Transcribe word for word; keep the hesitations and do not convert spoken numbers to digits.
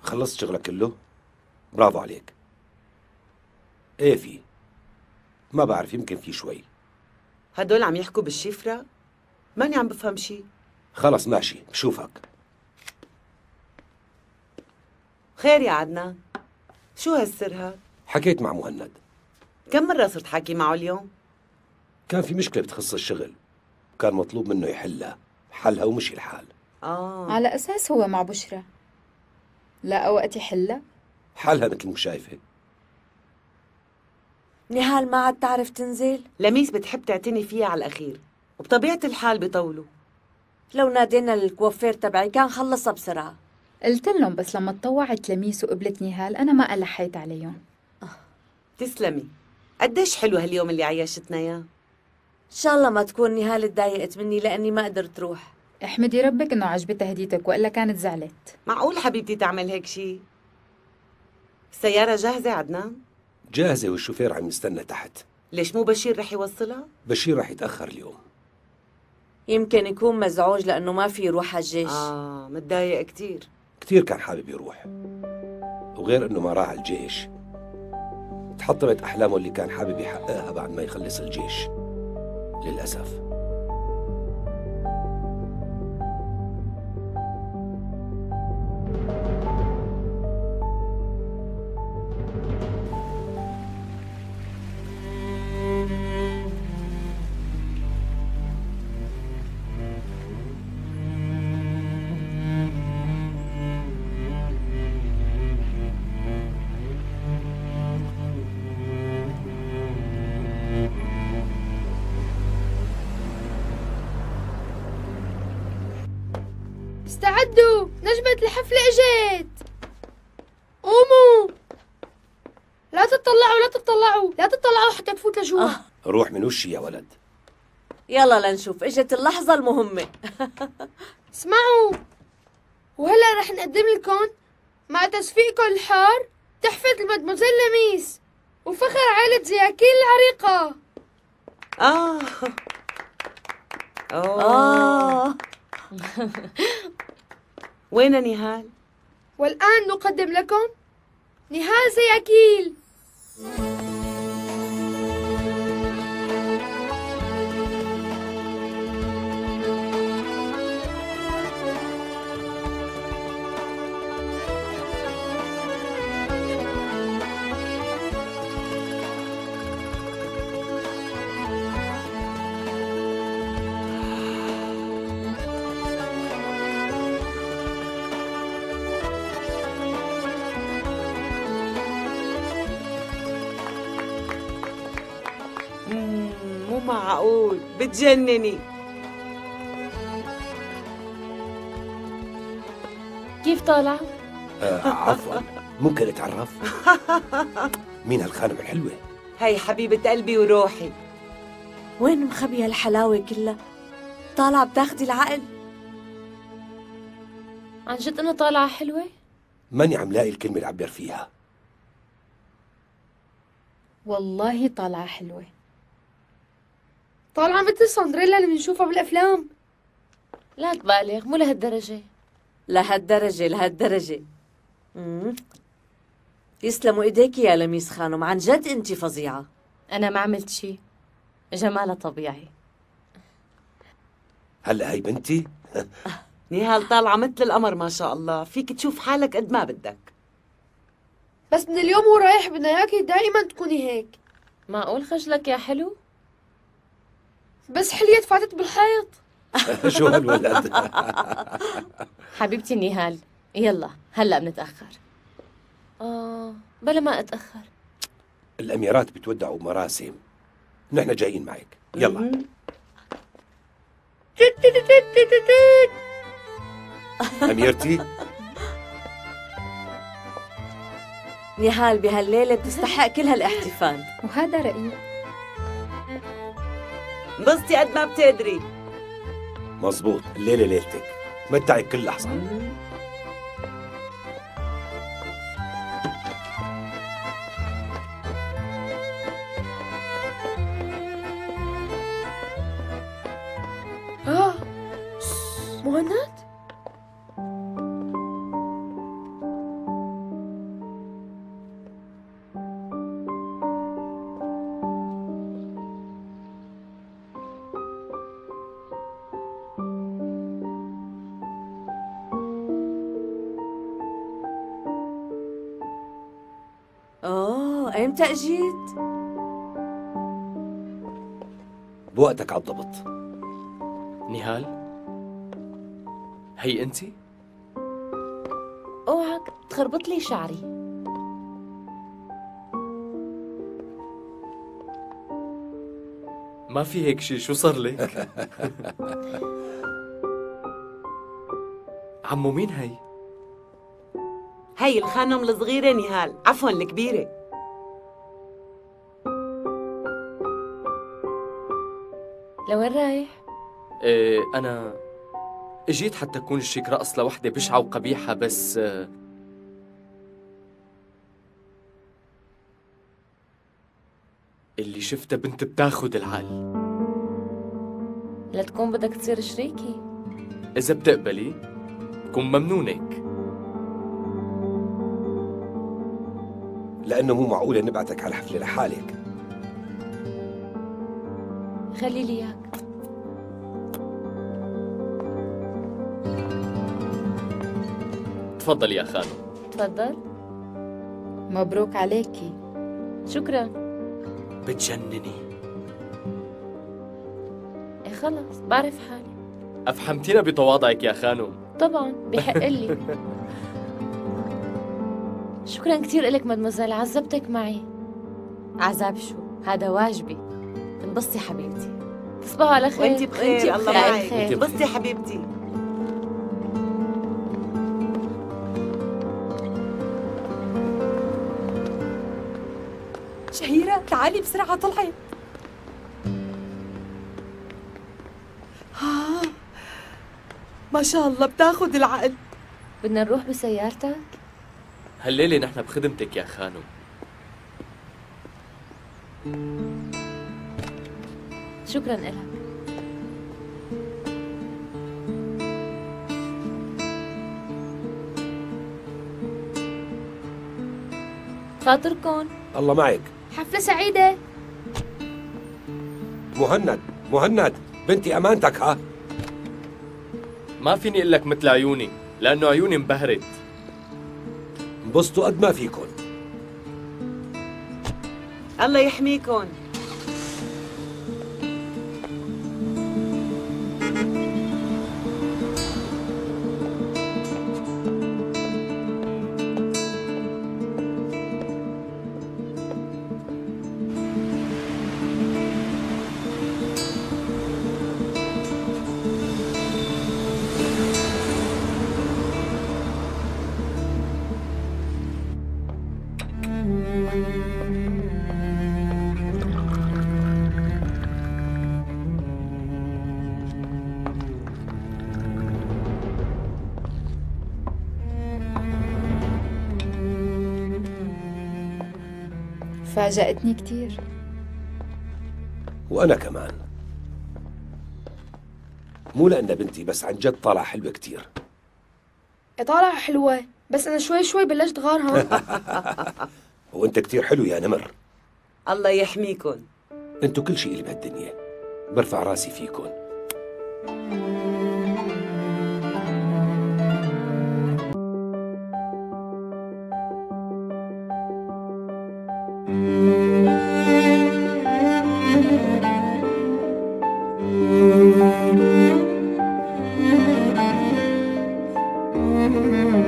خلصت شغلك كله؟ برافو عليك. ايه في؟ ما بعرف، يمكن في شوي. هدول عم يحكوا بالشفرة؟ ماني عم بفهم شي. خلص ماشي، بشوفك. خير يا عدنان، شو هالسر هاد؟ حكيت مع مهند. كم مرة صرت حاكي معه اليوم؟ كان في مشكلة بتخص الشغل، كان مطلوب منه يحلها، حلها ومشي الحال. آه على أساس هو مع بشرى لا وقت يحلها؟ حالها مثل ما شايفة. نهال ما عاد تعرف تنزل؟ لميس بتحب تعتني فيها على الأخير، وبطبيعة الحال بيطولوا. لو نادينا للكوافير تبعي كان خلصها بسرعة. قلت لهم بس لما تطوعت لميس وقبلت نهال أنا ما ألحيت عليهم. تسلمي. قديش حلو هاليوم اللي عيشتنا اياه. إن شاء الله ما تكون نهال تضايقت مني لأني ما قدرت روح. احمدي ربك إنه عجبتها هديتك وإلا كانت زعلت. معقول حبيبتي تعمل هيك شي؟ السيارة جاهزة عدنان؟ جاهزة والشوفير عم يستنى تحت. ليش مو بشير رح يوصلها؟ بشير رح يتأخر اليوم. يمكن يكون مزعوج لأنه ما في يروح على الجيش. آه متضايق كتير. كتير كان حابب يروح، وغير إنه ما راح الجيش تحطمت أحلامه اللي كان حابب يحققها بعد ما يخلص الجيش للأسف. استعدوا، نجمة الحفلة اجت. قوموا، لا تطلعوا لا تطلعوا لا تطلعوا حتى تفوت لجوا. آه. روح من وشي يا ولد. يلا لنشوف، اجت اللحظة المهمة. اسمعوا، وهلا رح نقدم لكم مع تصفيقكم الحار تحفة المدموزيل لميس وفخر عائلة زياكيل العريقة. آه أوه آه وين نهال؟ والآن نقدم لكم نهال زياكيل. مو معقول، بتجنني. كيف طالعة؟ آه عفوا، ممكن اتعرف؟ مين هالخانم الحلوة؟ هي حبيبة قلبي وروحي. وين مخبية الحلاوة كلها؟ طالعة بتاخدي العقل. عن جد أنا طالعة حلوة؟ ماني عم لاقي الكلمة اللي أعبر فيها. والله طالعة حلوة. طالعة مثل سندريلا اللي بنشوفها بالأفلام. لا تبالغ، مو لهالدرجة. لهالدرجة لهالدرجة. مم. يسلموا ايديكي يا لميس خانم، عن جد انت فظيعة. أنا ما عملت شي، جمالها طبيعي. هلا هي بنتي؟ نهال طالعة مثل القمر ما شاء الله، فيك تشوف حالك قد ما بدك. بس من اليوم ورايح بدنا اياكي دائما تكوني هيك. معقول خجلك يا حلو؟ بس حليت فاتت بالحيط. شو هالولد؟ حبيبتي نهال، يلا هلا بنتأخر. آه بلا ما أتأخر. الأميرات بتودعوا مراسم، نحن جايين معك، يلا. أميرتي؟ نهال بهالليلة بتستحق كل هالاحتفال. وهذا رأيي. انبسطي قد ما بتقدري. مزبوط، الليلة ليلتك، متعك كل لحظة. آه مهند؟ ايمتى اجيت؟ بوقتك عالضبط. نهال، هي انت؟ اوعك تخربط لي شعري. ما في هيك شي، شو صار لك؟ عمو مين هي؟ هي الخانم الصغيرة نهال، عفوا الكبيرة. لوين رايح؟ إيه انا اجيت حتى اكون شيك رقص لوحدة بشعة وقبيحة، بس آه، اللي شفتها بنت بتاخد العقل. لا تكون بدك تصير شريكي؟ إذا بتقبلي بكون ممنونك. لأنه مو معقولة نبعتك على حفلة لحالك. خلي لي اياك. تفضل يا خانم. تفضل. مبروك عليكي. شكرا. بتجنني. إيه خلص بعرف حالي. أفحمتينا بتواضعك يا خانم. طبعا بحق لي. شكرا كثير لك مدموزيل، عذبتك معي. عذاب شو؟ هذا واجبي. انبسطي حبيبتي. تصبحوا على خير. وانت بخير، الله معك. وانتي بخير. بسطي حبيبتي. شهيرة تعالي بسرعة، طلعي. ها ما شاء الله بتاخد العقل. بدنا نروح بسيارتك؟ هالليلة نحن بخدمتك يا خانم. شكرا إلك. خاطركن. الله معك. حفلة سعيدة. مهند مهند، بنتي أمانتك ها. ما فيني اقول لك مثل عيوني، لأنه عيوني انبهرت. انبسطوا قد ما فيكن. الله يحميكن. فاجأتني كتير. وأنا كمان. مو لأن بنتي، بس عن جد طالعة حلوة كتير. طالعة حلوة، بس أنا شوي شوي بلشت غارها. وأنت كتير حلو يا نمر. الله يحميكن. أنتو كل شيء اللي بهالدنيا، برفع راسي فيكن. Mm-hmm.